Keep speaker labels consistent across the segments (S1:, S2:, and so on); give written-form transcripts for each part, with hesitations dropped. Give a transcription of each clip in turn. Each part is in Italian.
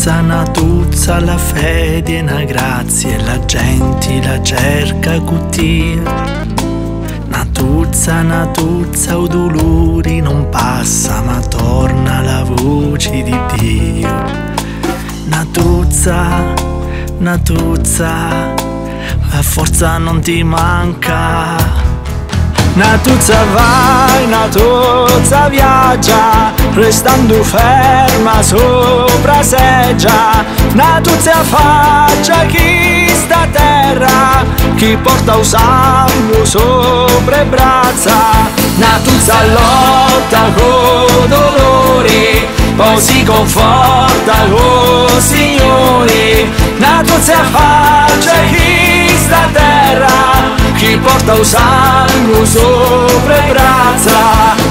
S1: tuzza, la fede è una grazia e la gente la cerca cuttia. Una tuzza, o dolori non passa ma torna la voce di Dio. Una tuzza, la forza non ti manca. Una tuzza vai, una tuzza viaggia, restando ferma sopra seggia. Una tuzza faccia chi sta a terra, chi porta un sangue sopra le braccia. Una tuzza lotta con dolori, poi si conforta con Signore. Una tuzza faccia chi sta a terra, chi porta un sangue sopra le braccia.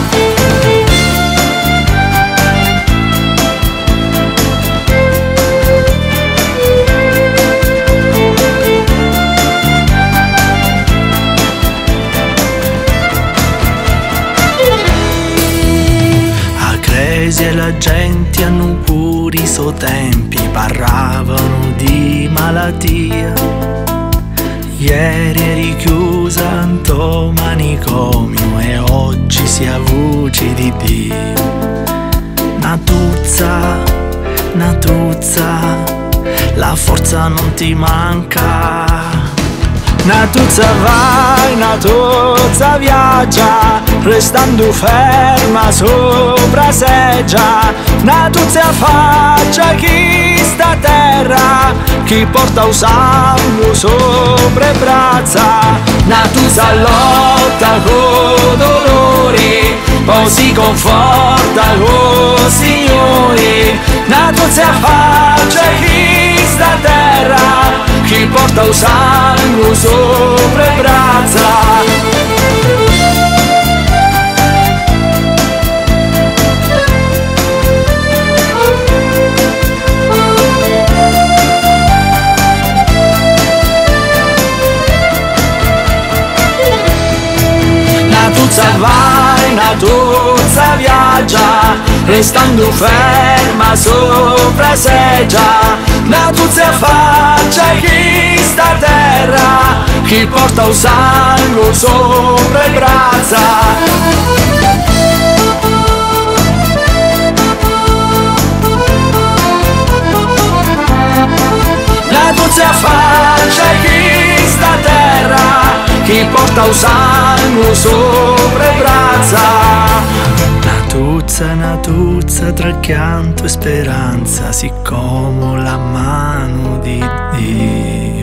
S1: A crisi e la gente hanno pure i suoi tempi, parlavano di malattia. Ieri eri chiusa in tuo manicomio e oggi si ha voce di Dio. Una tuzza, la forza non ti manca. Una tuzza vai, una tuzza viaggia, restando ferma sopra seggia. Una tuzza faccia chi sta a terra, chi porta un sangue sopra le braccia. Una tuzza lotta con dolori, poi si conforta con Signore. Una tuzza faccia chi sta a terra, chi porta un sangue sopra le braccia. Una tuzza vai, una tuzza viaggia, restando ferma sopra seggia. Una tuzza faccia chi sta a terra, chi porta un sangue sopra le braccia. La tuzza faccia chi sta a terra, chi porta un sangue sopra le braccia. Una tuzza tra pianto e speranza, siccome la mano di Dio.